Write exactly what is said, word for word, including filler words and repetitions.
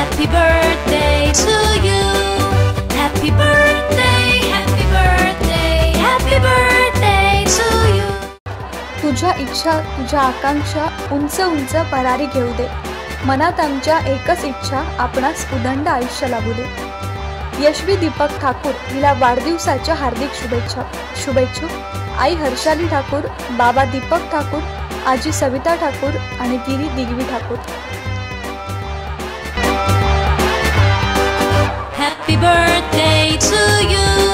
Happy birthday to you. Happy birthday, happy birthday, happy birthday to you. तुझ्या इच्छा तुझ्या आकांक्षा उंच उंच परारी घेऊ दे. मनात आमच्या एकच इच्छा आपणास उदंड आयुष्य लाभू दे. यशवी दीपक ठाकूर हिला वाढदिवसाच्या हार्दिक शुभेच्छा. शुभेच्छुक आई हर्षाली ठाकूर, बाबा दीपक ठाकूर, आजी सविता ठाकूर आणि दिदी दिग्वी Thakur. Happy birthday to you.